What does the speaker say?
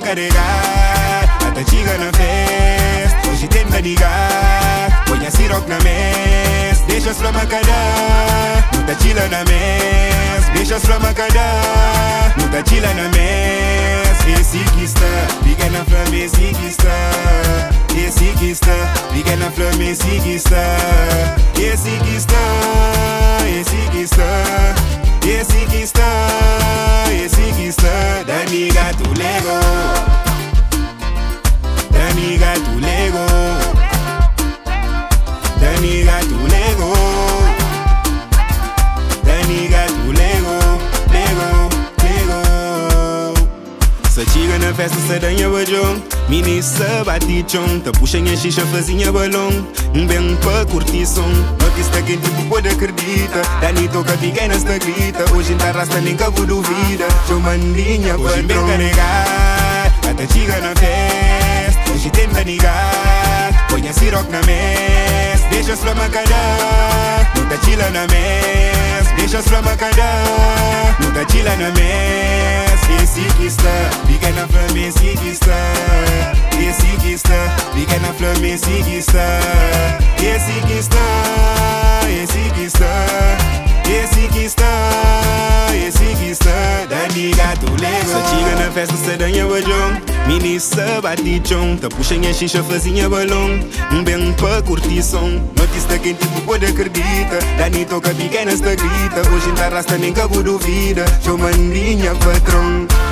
carregar, até chega na festa. Hoje tenta ligar, põe a siroc na mesa. Deixa as flamas cadar, não tá chila na mesa. Deixa as flamas cadar, não tá chila na mesa. Esse que está, liga na flama, esse que está. Esse que está, liga na flama, esse que está. Esse que está, esse que está. Esse que está, esse que está. Dani gato lego, Dani gato lego, Dani gato lego, Dani gato lego, lego, lego. Se chega na festa se danha bajão, mini se bate chão, te puxa em xixa fazinha balão, bem pa curtir som. Notícia que tipo pode acredita, Dani toca pequena esta grita, hoje tá rasta nem cabo duvida, show mandinha hoje bem carregar, até chega na festa, hoje tenta ligar, põe a siroc na mesa, deixa as flamas cadar, não tá chila na mesa, deixa as flamas cadar, não tá chila na mesa. Esse que está, liga na flama, esse que está. Esse que está, liga na flama, esse que está. Esse que está, esse que está. Esse que está, esse que está. Dani gato lego. Se chega na festa se danha bajão, mini se bate chão, te puxa em xixa fazinha balão, bem pa curtir som. Notícia quem tipo pode acredita, Dani toca pequena esta grita, hoje tá rasta nem cabo duvida, show mandinha patrão.